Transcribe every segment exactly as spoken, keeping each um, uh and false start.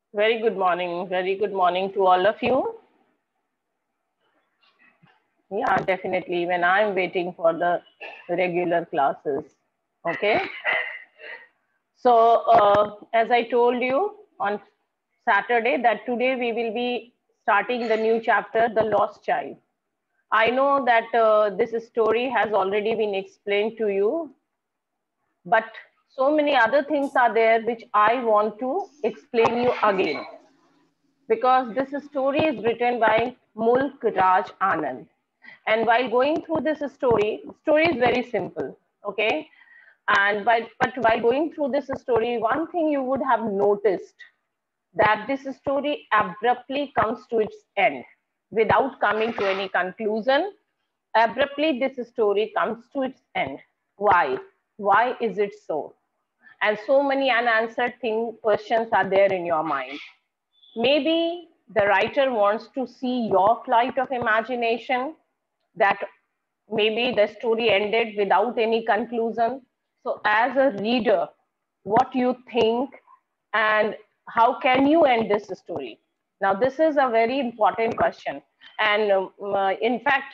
Very good morning. Very good morning to all of you. Yeah, definitely. When I'm waiting for the regular classes. Okay. So, uh, as I told you on Saturday, that today we will be starting the new chapter, The Lost Child. I know that uh, this story has already been explained to you, but so many other things are there which I want to explain you again, because this story is written by Mulk Raj Anand. And while going through this story, story is very simple, okay? And by, but while going through this story, one thing you would have noticed that this story abruptly comes to its end without coming to any conclusion. Abruptly, this story comes to its end. Why? Why is it so? And so many unanswered thing, questions are there in your mind. Maybe the writer wants to see your flight of imagination, that maybe the story ended without any conclusion. So, as a reader, what you think and how can you end this story? Now, this is a very important question. And um, uh, in fact,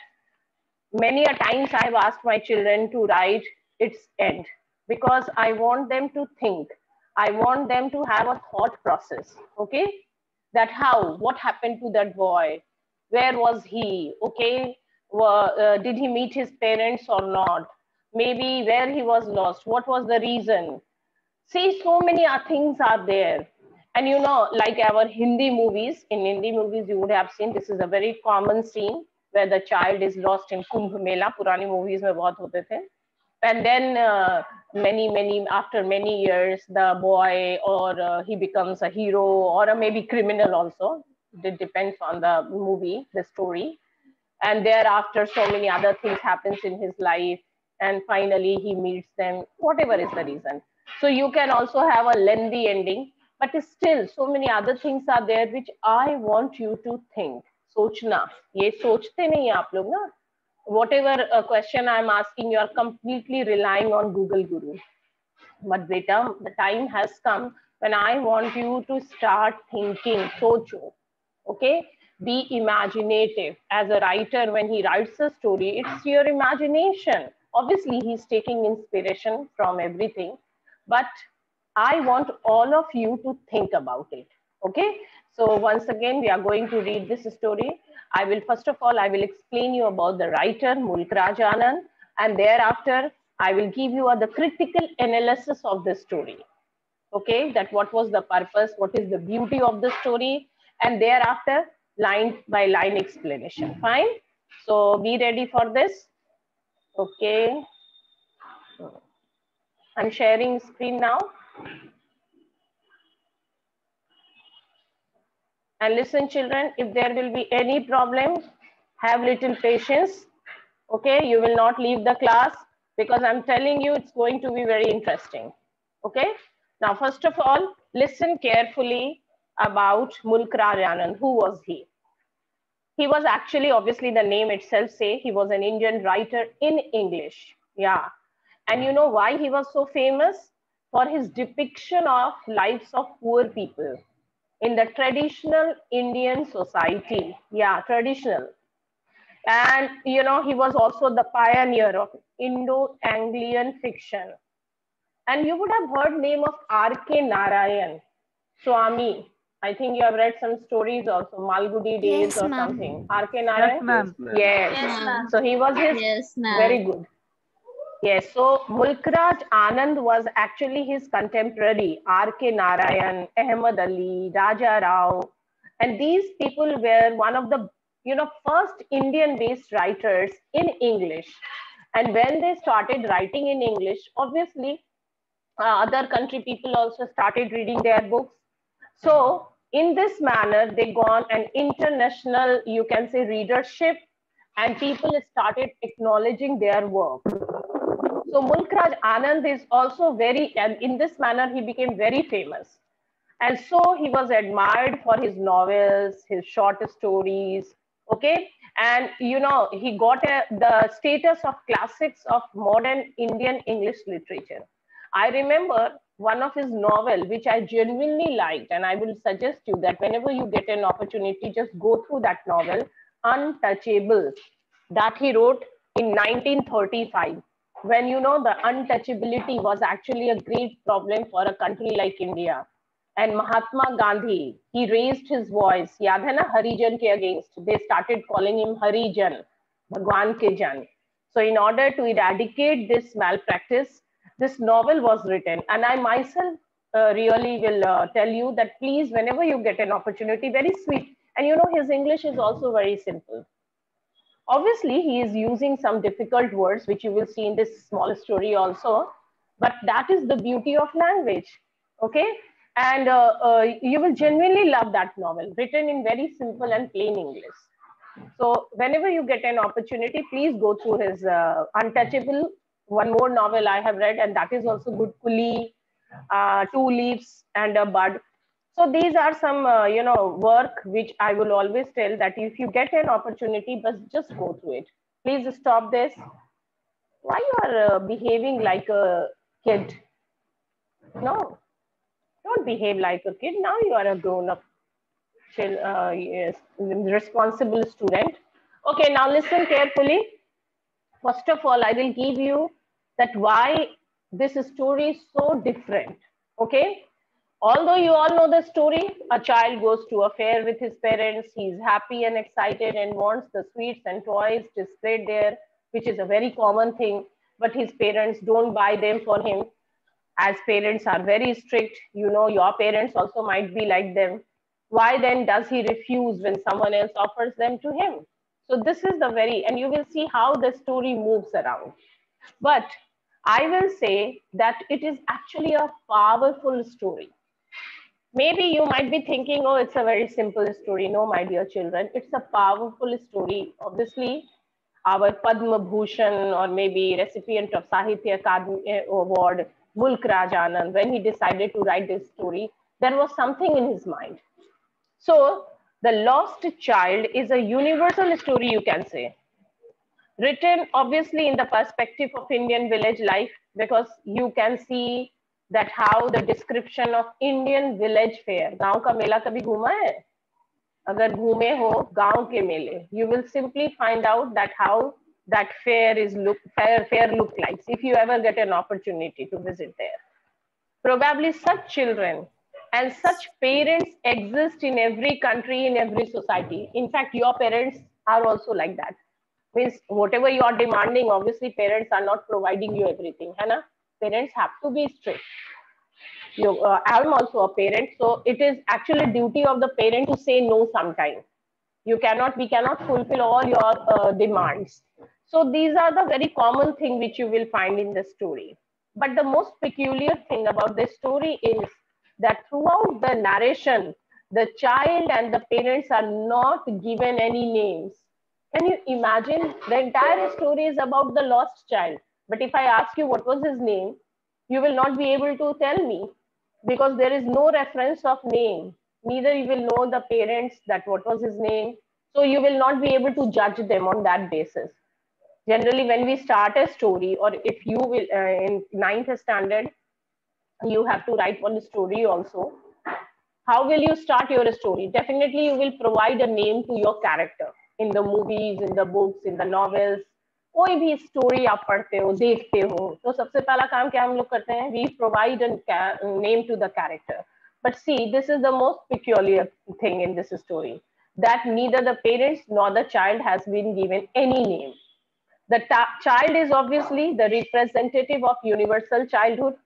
many a times I've asked my children to write its end, because I want them to think. I want them to have a thought process. Okay, that how, what happened to that boy? Where was he? Okay, well, uh, did he meet his parents or not? Maybe where he was lost. What was the reason? See, so many uh, things are there. And you know, like our Hindi movies, in Hindi movies, you would have seen this is a very common scene where the child is lost in Kumbh Mela. Purani movies mein bahut hote the. And then uh, many, many, after many years, the boy or uh, he becomes a hero or a maybe criminal also. It depends on the movie, the story. And thereafter, so many other things happens in his life. And finally, he meets them, whatever is the reason. So you can also have a lengthy ending, but still so many other things are there which I want you to think. सोचना, ये सोचते नहीं आप लोग ना. Whatever uh, question I'm asking, you are completely relying on Google Guru. But beta, the time has come when I want you to start thinking, socho. Okay? Be imaginative. As a writer, when he writes a story, it's your imagination. Obviously, he's taking inspiration from everything, but I want all of you to think about it. Okay? So once again, we are going to read this story. I will, first of all, I will explain you about the writer, Mulk Raj Anand, and thereafter, I will give you a, the critical analysis of the story. Okay, that what was the purpose, what is the beauty of the story, and thereafter, line by line explanation. Fine. So be ready for this. Okay. I'm sharing screen now. And listen, children, if there will be any problem, have little patience. Okay, you will not leave the class, because I'm telling you it's going to be very interesting. Okay, now first of all, listen carefully about Mulk Raj Anand. Who was he? He was actually, obviously the name itself say, he was an Indian writer in English. Yeah. And you know why he was so famous? For his depiction of lives of poor people in the traditional Indian society. Yeah, traditional. And you know, he was also the pioneer of Indo-Anglian fiction. And you would have heard name of R K Narayan, Swami. I think you have read some stories also, Malgudi Days Yes, or ma'am. something. R K Yes, Narayan? ma'am. Yes. Yes, ma'am. So he was his, Yes, very ma'am. good. Yes, so Mulk Raj Anand was actually his contemporary, R K Narayan, Ahmad Ali, Raja Rao, and these people were one of the, you know, first Indian-based writers in English. And when they started writing in English, obviously, uh, other country people also started reading their books. So in this manner, they gone an international, you can say, readership, and people started acknowledging their work. So Mulk Raj Anand is also very, and in this manner, he became very famous. And so he was admired for his novels, his short stories, okay? And, you know, he got a, the status of classics of modern Indian English literature. I remember one of his novel which I genuinely liked, and I will suggest you that whenever you get an opportunity, just go through that novel, Untouchable, that he wrote in nineteen thirty-five, when you know the untouchability was actually a great problem for a country like India. And Mahatma Gandhi, he raised his voice, yaad hai na, Harijan ke against. They started calling him Harijan, Bhagwan ke Jan. So in order to eradicate this malpractice, this novel was written. And I myself uh, really will uh, tell you that please, whenever you get an opportunity, very sweet. And you know, his English is also very simple. Obviously, he is using some difficult words, which you will see in this small story also. But that is the beauty of language, okay? And uh, uh, you will genuinely love that novel, written in very simple and plain English. So whenever you get an opportunity, please go through his uh, Untouchable. One more novel I have read, and that is also good, Kuli, uh, Two Leaves and a Bud. So these are some, uh, you know, work which I will always tell that if you get an opportunity, but just go through it. Please stop this. Why you are uh, behaving like a kid? No, don't behave like a kid. Now you are a grown-up, uh, yes, responsible student. Okay, now listen carefully. First of all, I will give you that why this story is so different. Okay. Although you all know the story, a child goes to a fair with his parents. He's happy and excited and wants the sweets and toys displayed there, which is a very common thing. But his parents don't buy them for him, as parents are very strict. You know, your parents also might be like them. Why then does he refuse when someone else offers them to him? So this is the very, and you will see how the story moves around. But I will say that it is actually a powerful story. Maybe you might be thinking, oh, it's a very simple story. No, my dear children, it's a powerful story. Obviously, our Padma Bhushan or maybe recipient of Sahitya Akademi Award, Mulk Raj Anand, when he decided to write this story, there was something in his mind. So, The Lost Child is a universal story, you can say. Written obviously in the perspective of Indian village life, because you can see that how the description of Indian village fair, गांव का मेला कभी घूमा है? अगर घूमे हो गांव के मेले, you will simply find out that how that fair is look fair fair look like if you ever get an opportunity to visit there. Probably such children and such parents exist in every country, in every society. In fact, your parents are also like that. Means whatever you are demanding, obviously parents are not providing you everything, है ना? Parents have to be strict. You, uh, I'm also a parent, so it is actually duty of the parent to say no sometime. You cannot, we cannot fulfill all your uh, demands. So these are the very common thing which you will find in the story. But the most peculiar thing about this story is that throughout the narration, the child and the parents are not given any names. Can you imagine? The entire story is about the lost child. But if I ask you what was his name, you will not be able to tell me because there is no reference of name. Neither you will know the parents that what was his name. So you will not be able to judge them on that basis. Generally, when we start a story, or if you will uh, in ninth standard, you have to write one story also. How will you start your story? Definitely, you will provide a name to your character in the movies, in the books, in the novels. कोई भी story आप पढ़ते हो, देखते हो, तो सबसे पहला काम क्या हम लोग करते हैं? We provide a name to the character. But see, this is the most peculiar thing in this story, that neither the parents nor the child has been given any name. The child is obviously the representative of universal childhood,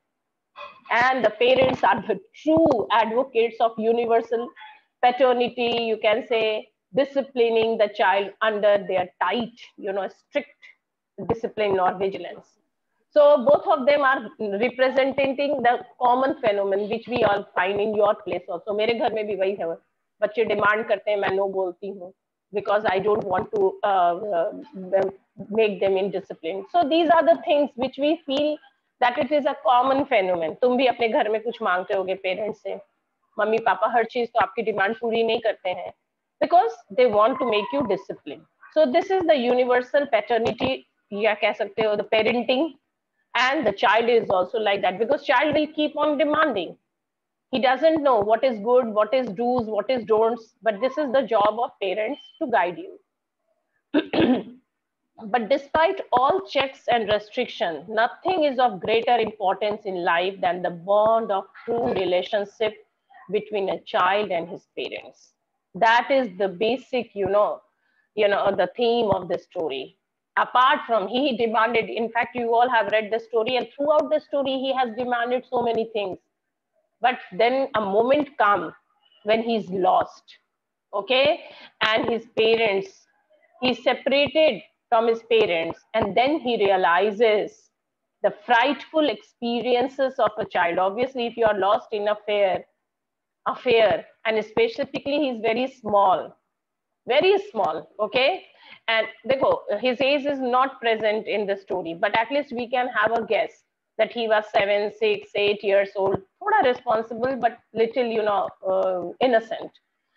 and the parents are the true advocates of universal paternity, you can say, disciplining the child under their tight, you know, strict discipline or vigilance. So both of them are representing the common phenomenon which we all find in your place also. मेरे घर में भी वही है, बच्चे demand करते हैं, मैं नो बोलती हूँ because I don't want to uh, uh, make them indisciplined. So these are the things which we feel that it is a common phenomenon. तुम भी अपने घर में कुछ मांगते होगे पेरेंट्स से, मम्मी पापा हर चीज तो आपकी डिमांड पूरी नहीं करते हैं because they want to make you disciplined. So this is the universal paternity, या कह सकते हो the parenting And the child is also like that, because child will keep on demanding. He doesn't know what is good, what is do's, what is don'ts, but this is the job of parents to guide you. But despite all checks and restrictions, nothing is of greater importance in life than the bond of true relationship between a child and his parents. That is the basic, you know, you know, the theme of the story. Apart from, he demanded, in fact, you all have read the story, and throughout the story, he has demanded so many things. But then a moment comes when he's lost, okay? And his parents, he's separated from his parents, and then he realizes the frightful experiences of a child. Obviously, if you are lost in a fair, affair, and specifically he's very small, very small, okay? And dekho, his age is not present in the story, but at least we can have a guess that he was seven, six, eight years old, thoda responsible, but little, you know, uh, innocent.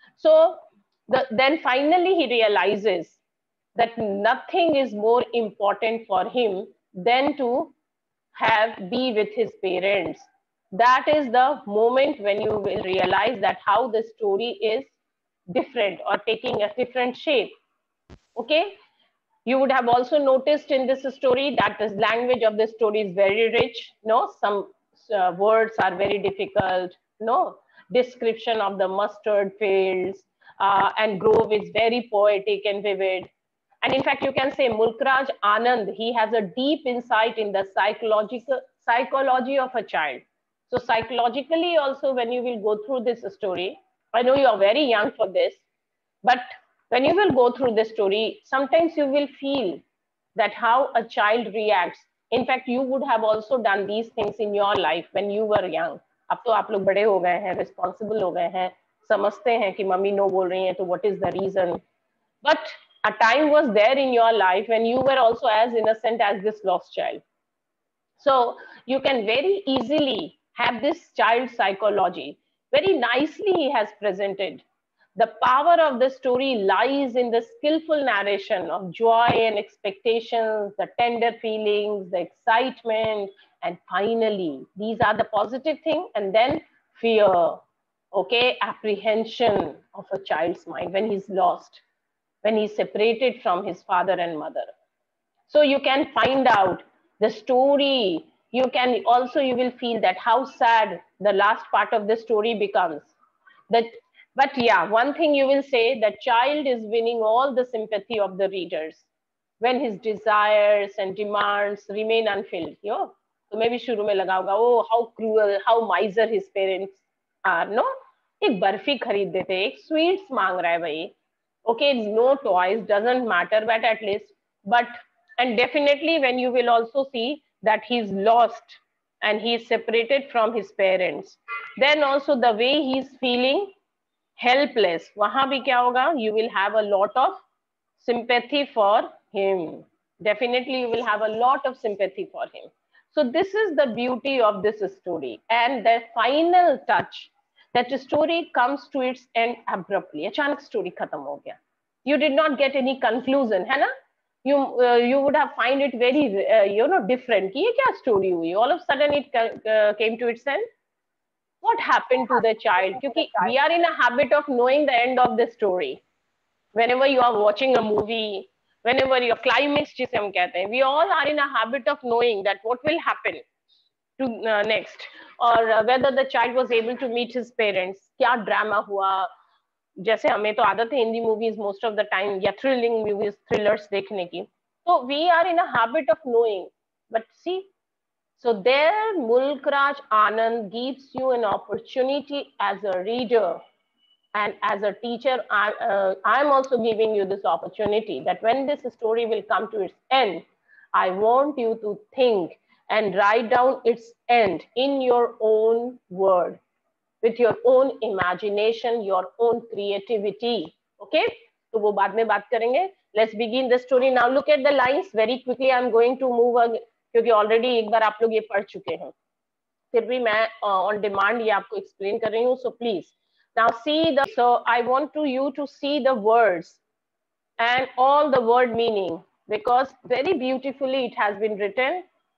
So the, then finally he realizes that nothing is more important for him than to have be with his parents. That is the moment when you will realize that how the story is different or taking a different shape. Okay, you would have also noticed in this story that the language of the story is very rich. No, some uh, words are very difficult. No, description of the mustard fields uh, and grove is very poetic and vivid. And in fact, you can say Mulkraj Anand, he has a deep insight in the psychological psychology of a child. So psychologically also, when you will go through this story, I know you are very young for this, but when you will go through the story, sometimes you will feel that how a child reacts. In fact, you would have also done these things in your life when you were young. अब तो आप लोग बड़े हो गए हैं, responsible हो गए हैं, समझते हैं कि मम्मी no बोल रही हैं, तो what is the reason? But a time was there in your life when you were also as innocent as this lost child. So you can very easily have this child psychology. Very nicely he has presented. The power of the story lies in the skillful narration of joy and expectations, the tender feelings, the excitement, and finally, these are the positive thing, and then fear, okay, apprehension of a child's mind when he's lost, when he's separated from his father and mother. So you can find out the story. You can also, you will feel that how sad the last part of the story becomes. That, but yeah, one thing you will say, the child is winning all the sympathy of the readers when his desires and demands remain unfilled. Yo, so maybe shuru mein laga hoga, oh, how cruel, how miser his parents are. No, एक बर्फी खरीद देते, एक sweets मांग रहा है भाई. Okay, no toys, doesn't matter, but at least, but, and definitely when you will also see that he's lost and he's separated from his parents, then also the way he's feeling helpless, wahan bhi kya hoga, you will have a lot of sympathy for him. Definitely you will have a lot of sympathy for him. So this is the beauty of this story. And the final touch, that the story comes to its end abruptly. Achanak story khatam ho gaya. You did not get any conclusion, hai na? You uh, you would have find it very uh, you know different. Ki ye kya story hui? All of a sudden it uh, came to its end. What happened to the child? Because we are in a habit of knowing the end of the story. Whenever you are watching a movie, whenever your climax jise hum kehte hain, we all are in a habit of knowing that what will happen to uh, next, or uh, whether the child was able to meet his parents, kya drama hua. जैसे हमें तो आदत है Hindi movies most of the time या thrilling movies thrillers देखने की, तो we are in a habit of knowing. But see, so there Mulkraj Anand gives you an opportunity as a reader and as a teacher. I, uh, I'm also giving you this opportunity that when this story will come to its end, I want you to think and write down its end in your own word, with your own imagination, your own creativity. Okay, तो वो बाद में बात करेंगे. Let's begin the story now. Look at the lines very quickly. I'm going to move on, क्योंकि already एक बार आप लोग ये पढ़ चुके हैं, फिर भी मैं on demand ये आपको explain कर रही हूँ. So please now see the. So I want to you to see the words and all the word meaning, because very beautifully it has been written.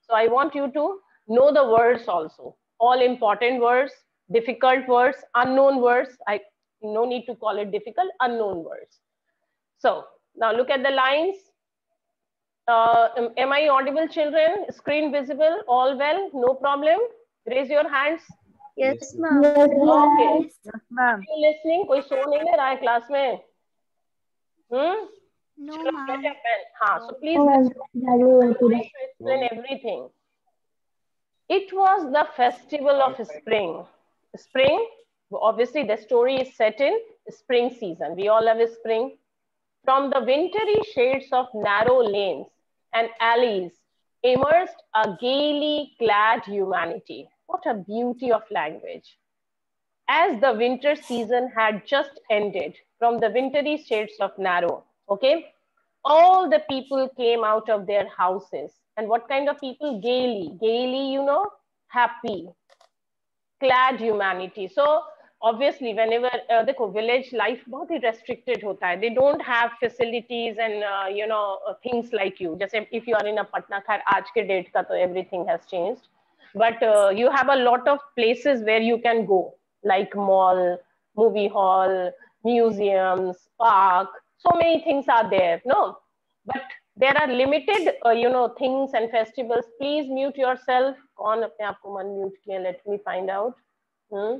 So I want you to know the words also, all important words, difficult words, unknown words. I no need to call it difficult, unknown words. So now look at the lines. Uh, am, am I audible, children? Screen visible? All well? No problem? Raise your hands. Yes, ma'am. Okay. Yes, ma'am. You listening? कोई सो नहीं ले रहा है class में? Hmm? No, चलो, ma'am. get a pen. हाँ, so please listen. I'm going to explain everything. It was the festival of spring. Spring, obviously the story is set in spring season. We all love spring. From the wintry shades of narrow lanes and alleys emerged a gaily clad humanity. What a beauty of language. As the winter season had just ended from the wintry shades of narrow, okay, all the people came out of their houses. And what kind of people? Gaily. Gaily, you know, happy, clad humanity. So obviously whenever uh, देखो village life बहुत ही restricted होता है. They don't have facilities and uh, you know uh, things like you. जैसे if you are in a Patna, खैर आज के date का तो everything has changed. But uh, you have a lot of places where you can go, like mall, movie hall, museums, park. So many things are there. No, but there are limited, uh, you know, things and festivals. Please mute yourself. कौन अपने आप को unmute किया? Let me find out. Hmm?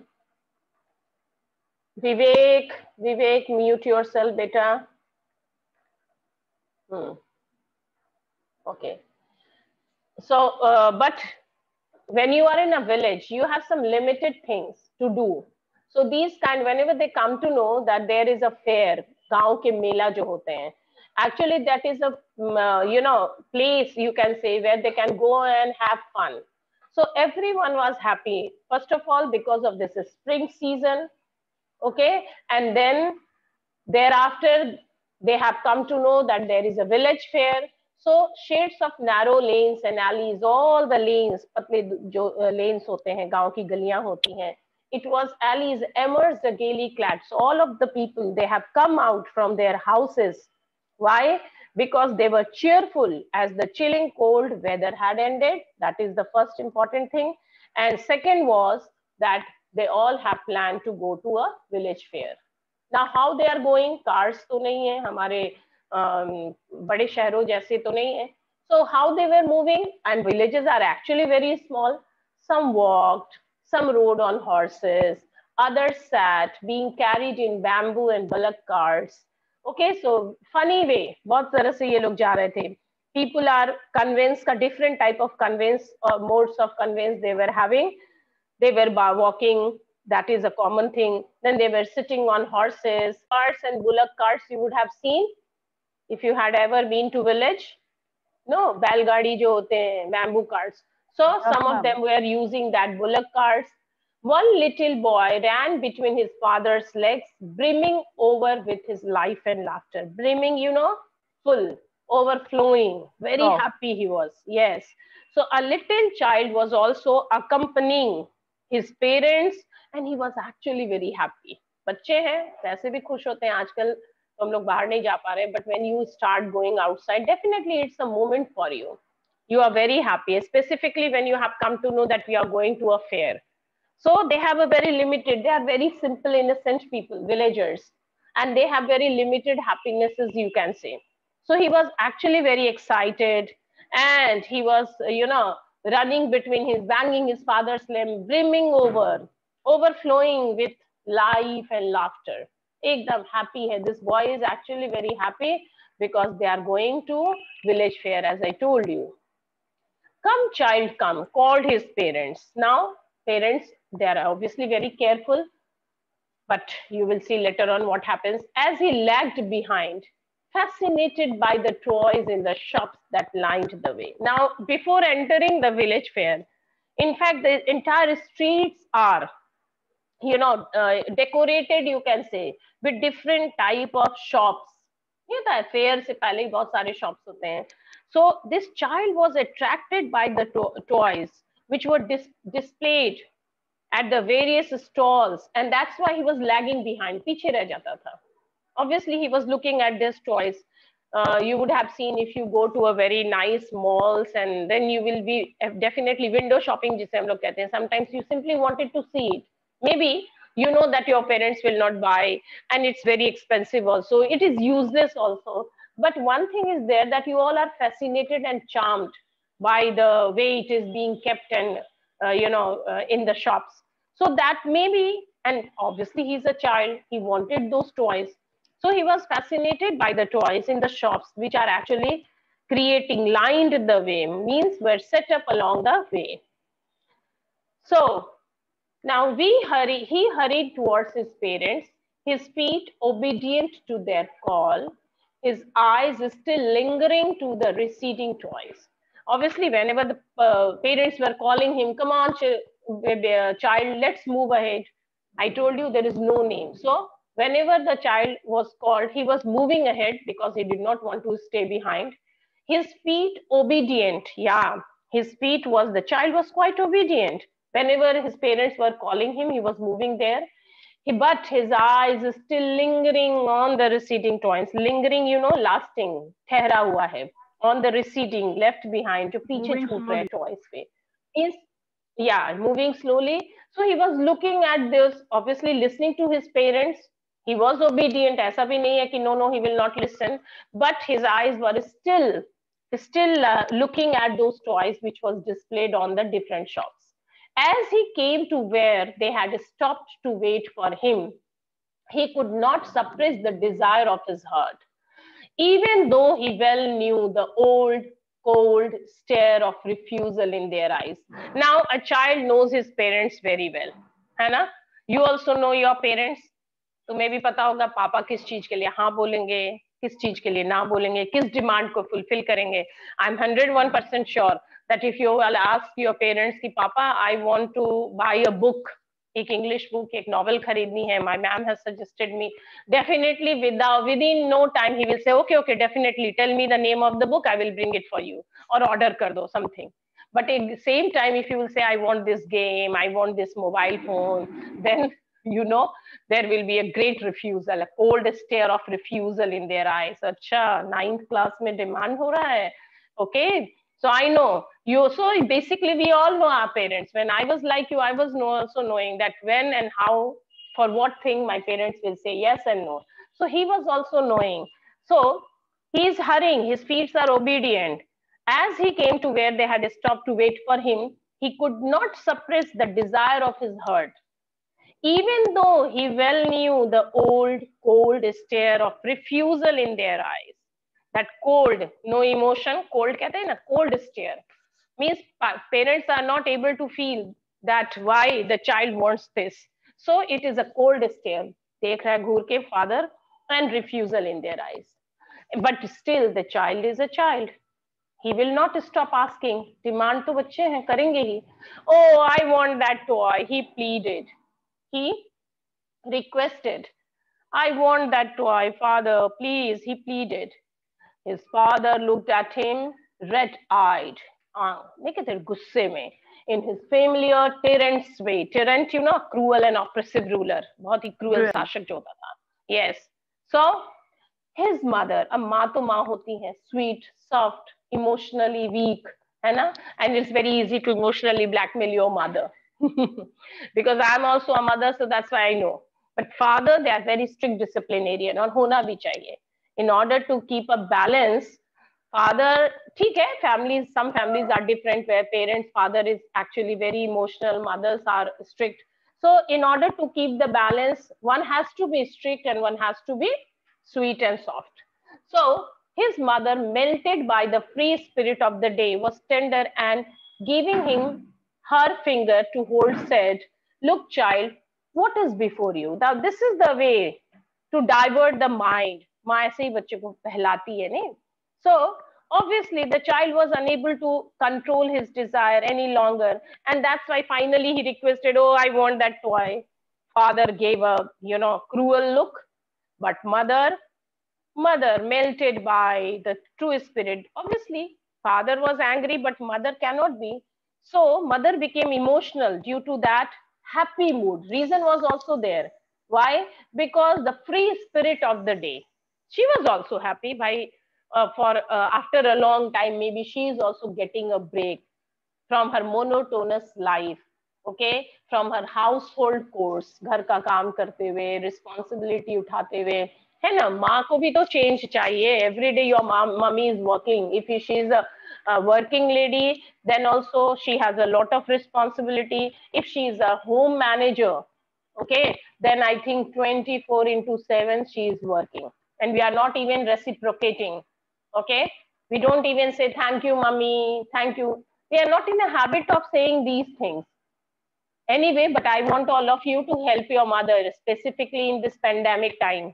Vivek, Vivek, mute yourself, beta. Hmm. Okay. So, uh, but when you are in a village, you have some limited things to do. So these kind, whenever they come to know that there is a fair, गांव के मेला जो होते हैं, actually that is a uh, you know place you can say where they can go and have fun. So everyone was happy. First of all, because of this spring season, okay, and then thereafter they have come to know that there is a village fair. So shades of narrow lanes and alleys, all the lanes, पतले जो lanes होते हैं, गांव की गलियां होती हैं, it was alleys emerged gaily clad. So all of the people, they have come out from their houses. Why? Because they were cheerful as the chilling cold weather had ended. That is the first important thing. And second was that they all have planned to go to a village fair. Now how they are going? Cars तो नहीं है हमारे बड़े शहरों जैसे तो नहीं है. So how they were moving? And villages are actually very small. Some walked, some rode on horses, others sat, being carried in bamboo and bullock carts. Okay, so funny way, बहुत तरह से ये लोग जा रहे थे. People are convinced, a different type of conveyance or modes of conveyance they were having. They were walking, that is a common thing. Then they were sitting on horses, carts and bullock carts you would have seen if you had ever been to village. No, बैलगाड़ी जो होते हैं, bamboo carts. So some of them were using that bullock carts. One little boy ran between his father's legs, brimming over with his life and laughter. Brimming, you know, full, overflowing. Very oh. happy he was. Yes. So a little child was also accompanying his parents, and he was actually very happy. बच्चे हैं, वैसे भी खुश होते हैं आजकल. तो हम लोग बाहर नहीं जा पा रहे, but when you start going outside, definitely it's a moment for you. You are very happy, specifically when you have come to know that we are going to a fair. So they have a very limited, they are very simple, innocent people, villagers, and they have very limited happinesses, you can say. So he was actually very excited, and he was, you know, running between his, banging his father's limb, brimming over, overflowing with life and laughter. Ekdam happy hai. This boy is actually very happy because they are going to village fair, as I told you. Come, child, come, called his parents. Now, parents, they are obviously very careful, but you will see later on what happens. As he lagged behind, fascinated by the toys in the shops that lined the way. Now, before entering the village fair, in fact, the entire streets are, you know, uh, decorated, you can say, with different type of shops. ये था fair से पहले ही बहुत सारे shops होते हैं. So this child was attracted by the to toys which were dis displayed at the various stalls, and that's why he was lagging behind. पीछे रह जाता था. Obviously, he was looking at these toys. uh, you would have seen if you go to a very nice malls, and then you will be definitely window shopping जिसे हम लोग कहते हैं. Sometimes you simply wanted to see it. Maybe you know that your parents will not buy, and it's very expensive also. It is useless also. But one thing is there, that you all are fascinated and charmed by the way it is being kept and uh, you know uh, in the shops. So that maybe, and obviously he's a child, he wanted those toys. So he was fascinated by the toys in the shops, which are actually creating lined the way, means were set up along the way. So now we hurry, he hurried towards his parents, his feet obedient to their call, his eyes still lingering to the receding toys. Obviously, whenever the uh, parents were calling him, come on, ch child, let's move ahead. I told you there is no name. So whenever the child was called, he was moving ahead because he did not want to stay behind. His feet obedient. Yeah, his feet was, the child was quite obedient. Whenever his parents were calling him, he was moving there. He, but his eyes is still lingering on the receding toys. Lingering, you know, lasting. ठहरा हुआ है. On the receding, left behind. जो पीछे छूट रहे toys पे. Is, yeah, moving slowly. So he was looking at this, obviously listening to his parents. He was obedient. ऐसा भी नहीं है कि no, no, he will not listen. But his eyes were still, still uh, looking at those toys which was displayed on the different shops. As he came to where they had stopped to wait for him, he could not suppress the desire of his heart, even though he well knew the old, cold stare of refusal in their eyes. Now, a child knows his parents very well, है ना? You also know your parents. तुम्हें भी पता होगा पापा किस चीज के लिए हाँ बोलेंगे, किस चीज के लिए ना बोलेंगे, किस डिमांड को फुलफिल करेंगे. I am hundred one percent sure that if you will ask your parents कि पापा I want to buy a book, एक इंग्लिश बुक, एक नॉवल खरीदनी है, my ma'am has suggested me, definitely without within no time he will say okay okay definitely tell me the name of the book, I will bring it for you, or order कर दो something. But at the same time, if you will say I want this game, I want this mobile phone, then you know there will be a great refusal, a cold stare of refusal in their eyes. अच्छा ninth class में demand हो रहा है. Okay, so I know you. So basically we all know our parents. When I was like you, I was also knowing that when and how, for what thing my parents will say yes and no. So he was also knowing. So he is hurrying, his feet are obedient. As he came to where they had stopped to wait for him, he could not suppress the desire of his heart. Even though he well knew the old, cold stare of refusal in their eyes. That cold, no emotion, cold कहते हैं ना, cold stare. Means parents are not able to feel that why the child wants this. So it is a cold stare. देख रहा है घूर के father and refusal in their eyes. But still the child is a child. He will not stop asking. Demand तो बच्चे हैं, करेंगे ही. Oh, I want that toy. He pleaded. He requested. I want that toy, father, please, he pleaded. His father looked at him, red-eyed. गुस्से में. In his familiar tyrant's way. Tyrant, you know, cruel and oppressive ruler. बहुत ही cruel शासक जो होता था. Yes. So, his mother, a माँ तो माँ होती है, sweet, soft, emotionally weak, है ना? And it's very easy to emotionally blackmail your mother. Because I'm also a mother, so that's why I know. But father, they are very strict disciplinarian, और होना भी चाहिए. In order to keep a balance, father, ठीक है, families, some families are different, where parents, father is actually very emotional, mothers are strict. So in order to keep the balance, one has to be strict and one has to be sweet and soft. So his mother, melted by the free spirit of the day, was tender and giving him her finger to hold, said, look, child, what is before you? Now, this is the way to divert the mind. माँ ऐसे ही बच्चे को बहलाती है नहीं? So, obviously, the child was unable to control his desire any longer. And that's why finally he requested, oh, I want that toy. Father gave a, you know, cruel look. But mother, mother melted by the true spirit. Obviously, father was angry, but mother cannot be. So mother became emotional due to that happy mood. Reason was also there. Why? Because the free spirit of the day. She was also happy. By uh, for uh, after a long time, maybe she is also getting a break from her monotonous life, okay, from her household chores, घर का काम करते हुए, responsibility उठाते हुए, है ना, माँ को भी तो change चाहिए. Every day your mom, mommy is working. If she is a, a working lady, then also she has a lot of responsibility. If she is a home manager, okay, then I think twenty-four into seven she is working, and we are not even reciprocating. Okay, we don't even say thank you, mommy, thank you. We are not in a habit of saying these things. Anyway, but I want all of you to help your mother, specifically in this pandemic time.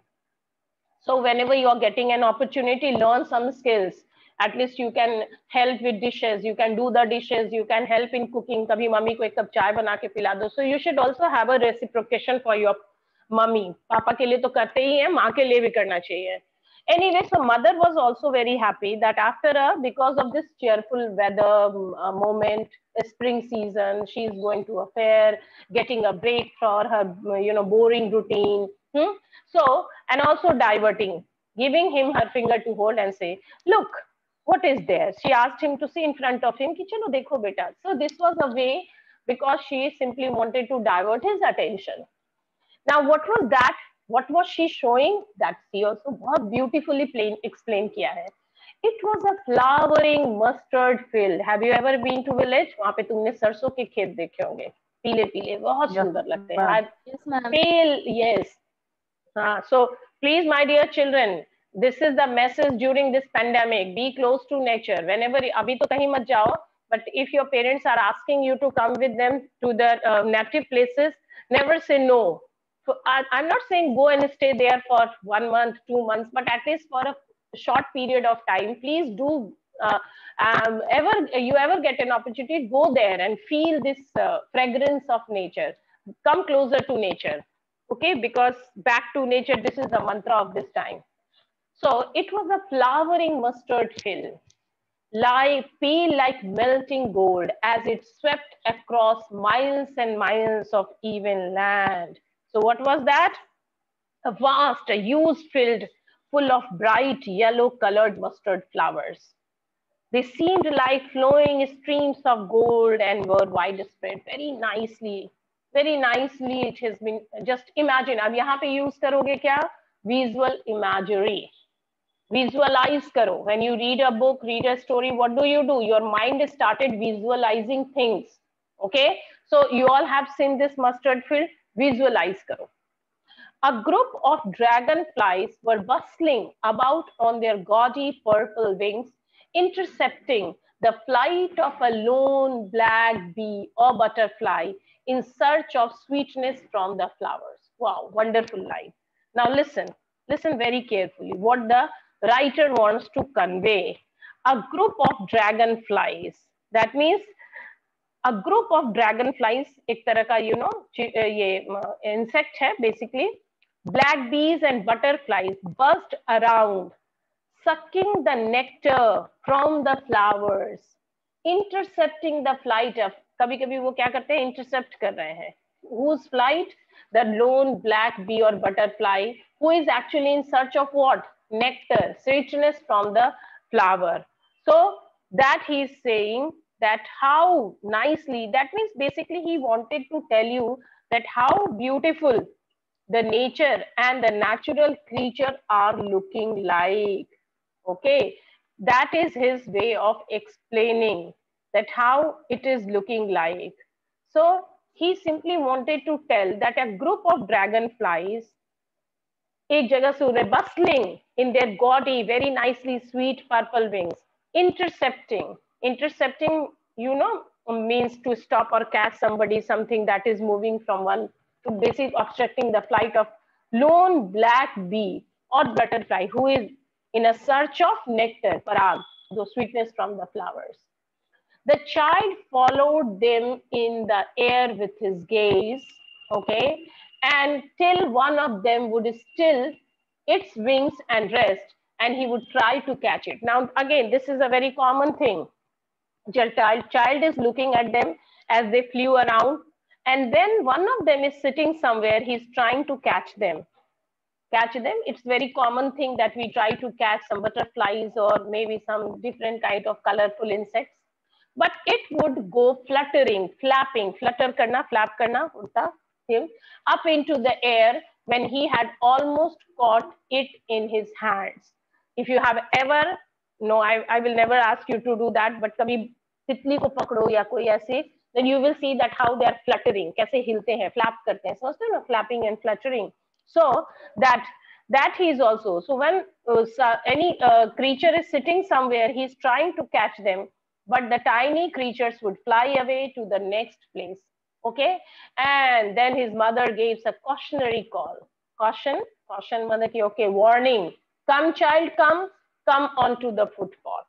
So whenever you are getting an opportunity, learn some skills. At least you can help with dishes, you can do the dishes, you can help in cooking. Kabhi mummy ko ek cup chai bana ke pila do. So you should also have a reciprocation for your mummy. Papa ke liye to karte hi hai, maa ke liye bhi karna chahiye. Anyway, so mother was also very happy that after a, because of this cheerful weather uh, moment, spring season, she is going to a fair, getting a break for her, you know, boring routine. Hmm? So, and also diverting, giving him her finger to hold and say, look, what is there? She asked him to see in front of him, ki chalo dekho beta. So this was a way, because she simply wanted to divert his attention. Now, what was that? What was she showing? That she also बहुत beautifully plain explain किया है. It was a flowering mustard field. Have you ever been to village? वहाँ पे तुमने सरसों के खेत देखे होंगे, पीले पीले, बहुत सुंदर लगते हैं. Yes, ma'am. Pale, yes. Uh, so please, my dear children, this is the message during this pandemic. Be close to nature. Whenever, अभी तो कहीं मत जाओ, but if your parents are asking you to come with them to their uh, native places, never say no. So I, I'm not saying go and stay there for one month, two months, but at least for a short period of time, please do. Uh, um, ever you ever get an opportunity, go there and feel this uh, fragrance of nature. Come closer to nature. Okay, because back to nature, this is the mantra of this time. So it was a flowering mustard field, lie pale like melting gold as it swept across miles and miles of even land. So what was that? A vast, a huge field full of bright yellow colored mustard flowers. They seemed like flowing streams of gold and were widespread very nicely. Very nicely it has been. Just imagine. अब यहाँ पे use करोगे क्या? Visual imagery. Visualize karo. When you read a book, read a story, what do you do? Your mind started visualizing things. Okay. So you all have seen this mustard field. Visualize karo. A group of dragonflies were bustling about on their gaudy purple wings, intercepting the flight of a lone black bee or butterfly in search of sweetness from the flowers. Wow, wonderful line. Now listen, listen very carefully what the writer wants to convey. A group of dragonflies. That means a group of dragonflies, एक तरह का, you know, ये insect है basically. Black bees and butterflies buzzed around, sucking the nectar from the flowers, intercepting the flight of, कभी कभी वो क्या करते हैं, intercept कर रहे हैं. Whose flight? The lone black bee or butterfly, who is actually in search of what? Nectar, sweetness from the flower. So that he is saying that how nicely, that means basically he wanted to tell you that how beautiful the nature and the natural creature are looking like. Okay, that is his way of explaining that how it is looking like. So he simply wanted to tell that a group of dragonflies, ek jagah se ure bustling in their gaudy, very nicely sweet purple wings, intercepting. Intercepting, you know, means to stop or catch somebody, something that is moving from one, to basically obstructing the flight of lone black bee or butterfly who is in a search of nectar, parag, the sweetness from the flowers. The child followed them in the air with his gaze, okay, and till one of them would still its wings and rest, and he would try to catch it. Now, again, this is a very common thing. Child, child is looking at them as they flew around, and then one of them is sitting somewhere, he's trying to catch them. catch them. It's very common thing that we try to catch some butterflies or maybe some different kind of colorful insects. But it would go fluttering, flapping, flutter karna, flap karna, ulta him up into the air when he had almost caught it in his hands. If you have ever, no, I, I will never ask you to do that, but kabhi titli ko pakdo ya koi aise, then you will see that how they are fluttering, kaise hilte hain, flap karte hain, समझते हो ना, flapping and fluttering. So that that he is also. So when uh, any uh, creature is sitting somewhere, he is trying to catch them, but the tiny creatures would fly away to the next place. Okay, and then his mother gives a cautionary call. Caution, caution, mother ki, okay, warning. Come, child, come, come onto the footpath.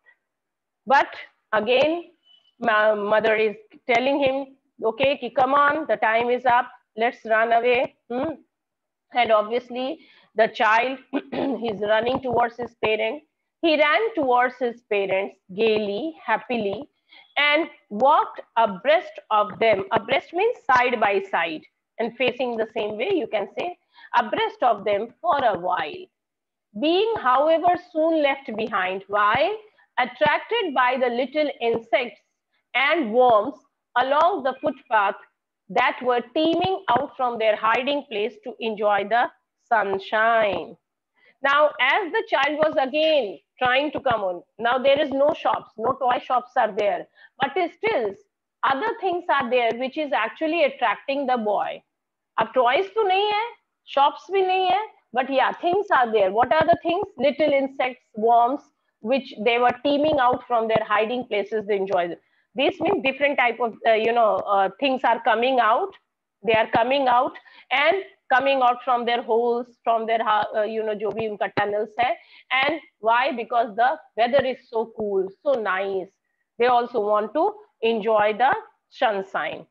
But again, my mother is telling him, okay, ki, come on, the time is up. Let's run away. Hmm? And obviously, the child he's running towards his parents. He ran towards his parents gaily, happily, and walked abreast of them. Abreast means side by side and facing the same way, you can say, abreast of them for a while. Being, however, soon left behind. Why? Attracted by the little insects and worms along the footpath that were teeming out from their hiding place to enjoy the sunshine. Now, as the child was again trying to come on, now there is no shops, no toy shops are there, but still other things are there which is actually attracting the boy. अब toys तो नहीं है, shops भी नहीं है, but yeah, things are there. What are the things? Little insects, worms, which they were teeming out from their hiding places to enjoy them. This means different type of, uh, you know, uh, things are coming out. They are coming out and coming out from their holes, from their, uh, you know, jo bhi unka tunnels hai. And why? Because the weather is so cool, so nice. They also want to enjoy the sunshine.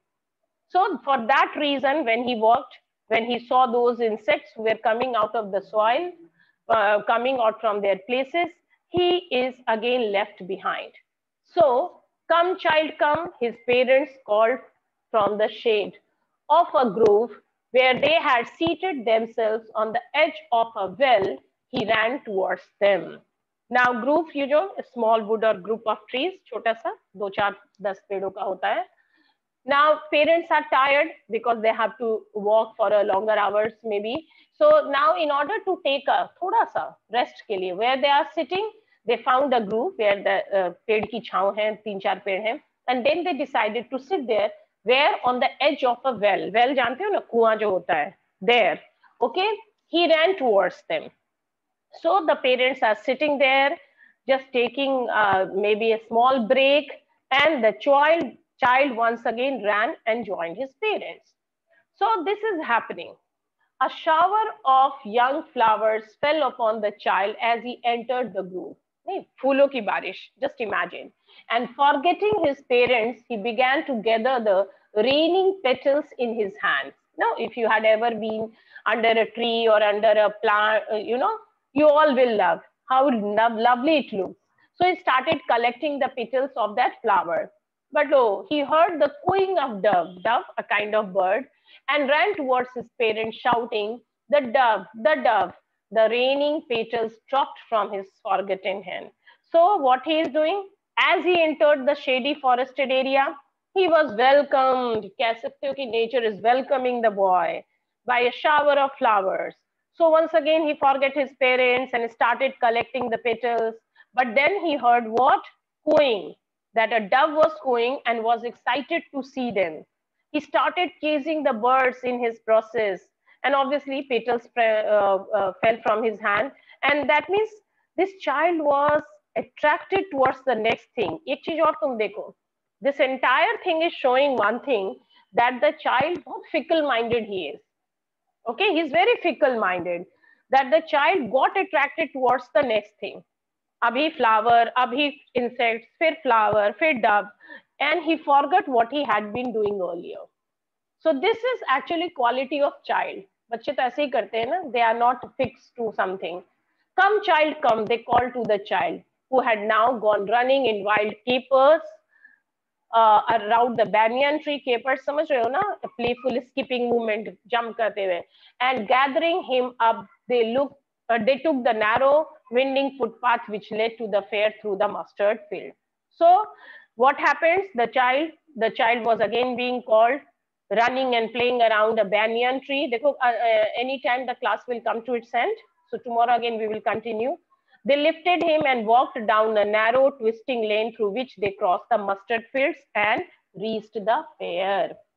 So for that reason, when he walked, when he saw those insects who were coming out of the soil, uh, coming out from their places, he is again left behind. So, come child, come, his parents called from the shade of a grove where they had seated themselves on the edge of a well. He ran towards them. Now, grove, you know, a small wood or group of trees, छोटा सा, दो चार दस पेड़ों का होता है. Now, parents are tired because they have to walk for a longer hours maybe. So now, in order to take a thoda sa rest ke liye, where they are sitting, they found a grove where the uh, पेड़ की छांव है, तीन चार पेड़ हैं, and then they decided to sit there, where on the edge of a well. Well जानते हो ना, कुआं जो होता है, there. Okay, he ran towards them. So the parents are sitting there, just taking uh, maybe a small break, and the child child once again ran and joined his parents. So this is happening. A shower of young flowers fell upon the child as he entered the grove. Phoolon ki barish, just imagine. And forgetting his parents, he began to gather the raining petals in his hands. Now, if you had ever been under a tree or under a plant, you know, you all will love how lo- lovely it looks. So he started collecting the petals of that flower. But oh, he heard the cooing of dove, dove, a kind of bird, and ran towards his parents shouting, the dove, the dove. The raining petals dropped from his forgotten hand. So what he is doing? As he entered the shady forested area, he was welcomed. कह सकते हो कि nature is welcoming the boy by a shower of flowers. So once again, he forgot his parents and started collecting the petals. But then he heard what? Cooing. That a dove was cooing and was excited to see them. He started chasing the birds in his process. And obviously, petals uh, uh, fell from his hand. And that means this child was attracted towards the next thing. एक चीज और तुम देखो. This entire thing is showing one thing, that the child, बहुत fickle-minded he is. Okay, he's very fickle-minded. That the child got attracted towards the next thing. Abhi flower, abhi insects, fir flower, fir dove, and he forgot what he had been doing earlier. So this is actually quality of child. बच्चे तो ऐसे ही करते हैं ना, they are not fixed to something. Come child, come, they called to the child, who had now gone running in wild capers uh, around the banyan tree, capers समझ रहे हो ना, playful skipping movement, jump करते हुए, and gathering him up, they look, uh, they took the narrow winding footpath which led to the fair through the mustard field. So what happens? The child, the child was again being called, running and playing around a banyan tree. देखो, uh, uh, anytime the class will come to its end. So tomorrow again we will continue. They lifted him and walked down a narrow twisting lane through which they crossed the mustard fields and reached the fair.